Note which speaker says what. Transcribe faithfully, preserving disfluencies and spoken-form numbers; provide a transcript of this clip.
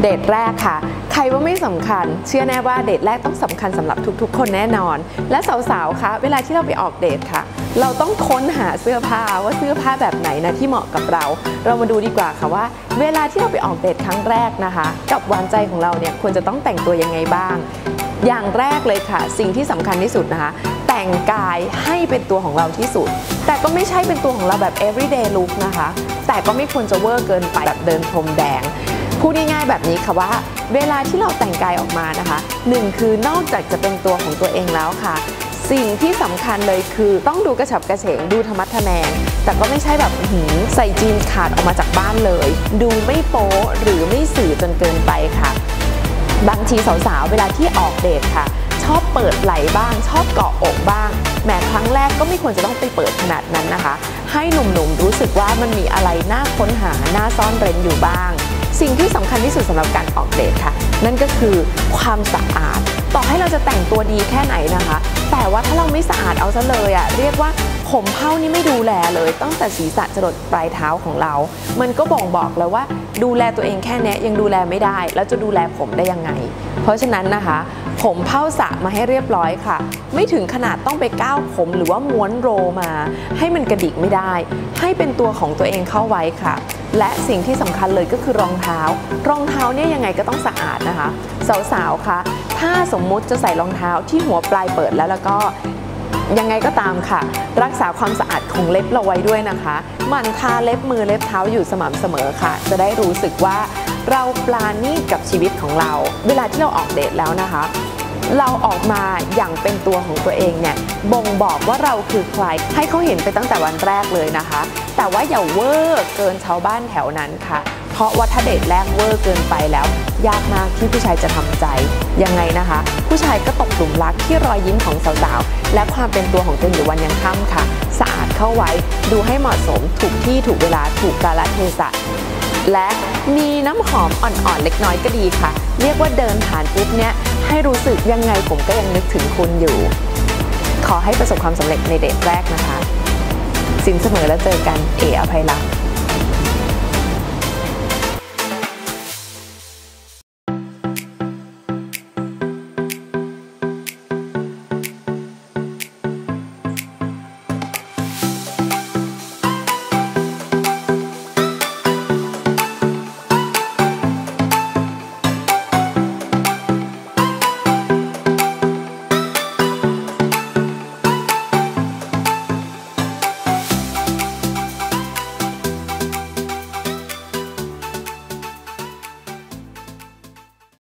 Speaker 1: เดทแรกค่ะใครว่าไม่สำคัญเชื่อแน่ว่าเดทแรกต้องสำคัญสำหรับทุกๆคนแน่นอนและสาวๆคะเวลาที่เราไปออกเดทค่ะเราต้องค้นหาเสื้อผ้าว่าเสื้อผ้าแบบไหนนะที่เหมาะกับเราเรามาดูดีกว่าค่ะว่าเวลาที่เราไปออกเดทครั้งแรกนะคะกับหวานใจของเราเนี่ยควรจะต้องแต่งตัวยังไงบ้างอย่างแรกเลยค่ะสิ่งที่สำคัญที่สุดนะคะแต่งกายให้เป็นตัวของเราที่สุดแต่ก็ไม่ใช่เป็นตัวของเราแบบ everyday look นะคะแต่ก็ไม่ควรจะเวอร์เกินไปแบบเดินพรมแดงพูดง่ายๆแบบนี้ค่ะว่าเวลาที่เราแต่งกายออกมานะคะหนึ่งคือนอกจากจะเป็นตัวของตัวเองแล้วค่ะสิ่งที่สำคัญเลยคือต้องดูกระฉับกระเฉงดูธรรมะทแมงแต่ก็ไม่ใช่แบบหืมใส่จีนขาดออกมาจากบ้านเลยดูไม่โป๊หรือไม่สื่อจนเกินไปค่ะบางทีสาวๆเวลาที่ออกเดทค่ะชอบเปิดไหล่บ้างชอบเกาะอกบ้างแม้ครั้งแรกก็ไม่ควรจะต้องไปเปิดขนาดนั้นนะคะให้หนุ่มๆรู้สึกว่ามันมีอะไรน่าค้นหาน่าซ่อนเร้นอยู่บ้างสิ่งที่สำคัญที่สุดสำหรับการออกเดทค่ะนั่นก็คือความสะอาดต่อให้เราจะแต่งตัวดีแค่ไหนนะคะแต่ว่าถ้าเราไม่สะอาดเอาซะเลยอะเรียกว่าผมเผ้านี่ไม่ดูแลเลยตั้งแต่ศีรษะจรดปลายเท้าของเรามันก็บ่งบอกแล้วว่าดูแลตัวเองแค่นี้ยังดูแลไม่ได้แล้วจะดูแลผมได้ยังไงเพราะฉะนั้นนะคะผมเผ้าสระมาให้เรียบร้อยค่ะไม่ถึงขนาดต้องไปก้าวผมหรือว่าม้วนโรมาให้มันกระดิกไม่ได้ให้เป็นตัวของตัวเองเข้าไว้ค่ะและสิ่งที่สำคัญเลยก็คือรองเท้ารองเท้าเนี่ยยังไงก็ต้องสะอาดนะคะสาวๆคะถ้าสมมุติจะใส่รองเท้าที่หัวปลายเปิดแล้วแล้วก็ยังไงก็ตามค่ะรักษาความสะอาดของเล็บเราไว้ด้วยนะคะหมั่นทาเล็บมือเล็บเท้าอยู่สม่ำเสมอค่ะจะได้รู้สึกว่าเราปราณีตกับชีวิตของเราเวลาที่เราออกเดทแล้วนะคะเราออกมาอย่างเป็นตัวของตัวเองเนี่ยบ่งบอกว่าเราคือใครให้เขาเห็นไปตั้งแต่วันแรกเลยนะคะแต่ว่าอย่าเวอร์เกินชาวบ้านแถวนั้นค่ะเพราะว่าถ้าเดทแรกเวอร์เกินไปแล้วยากมากที่ผู้ชายจะทำใจยังไงนะคะผู้ชายก็ตกหลุมรักที่รอยยิ้มของสาวๆและความเป็นตัวของตัวเองอยู่วันยังค่ำค่ะสะอาดเข้าไว้ดูให้เหมาะสมถูกที่ถูกเวลาถูกกาลเทศะและมีน้ำหอมอ่อนๆเล็กน้อยก็ดีค่ะเรียกว่าเดินผ่านปุ๊บเนี่ยให้รู้สึกยังไงผมก็ยังนึกถึงคุณอยู่ขอให้ประสบความสำเร็จในเดทแรกนะคะสินเสมอแล้วเจอกันเออภัยรัก